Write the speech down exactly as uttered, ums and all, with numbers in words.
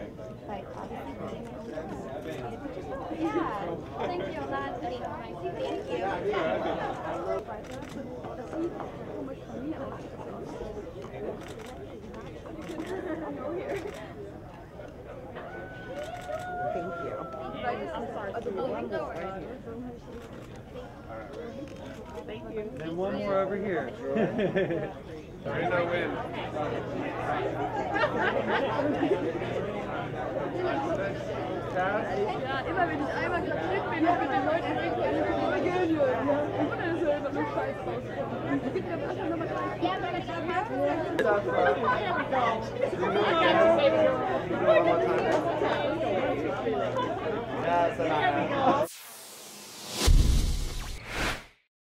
Like, obviously, yeah. Thank you, Lot. Thank you. I'm sorry. Thank you. And one more over here. Sorry, no win. Ja, immer wenn ich einmal geklickt bin, mit den Leuten irgendwie eine Reagieren würden. Ich wundere, dass immer nur Scheiß rauskommt. Es gibt ja einfach nochmal gleich. Ja, aber ich habe Yeah,